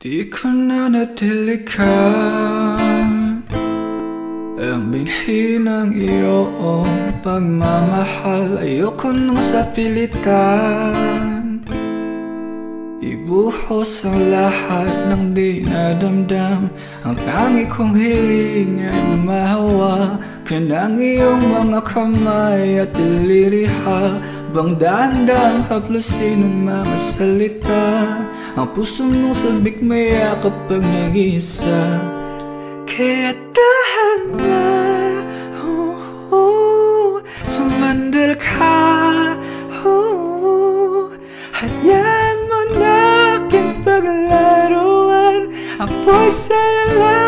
Di ko na natilikan ang binhi ng iyong pagmamahal. Ayoko nang sa pilitan ibuhos ang lahat ng di nadamdam. Ang tangi kong hiling ay mahawa ka ng iyong mga kamay at iliriha. Bang dahan-dahang haplusin ang mga salita. Ang puso mong sabik maya kapag nag-iisa. Kaya dahan na sumandal ka. Hayaan mo na aking paglaruan. Ako'y sa'yo lang.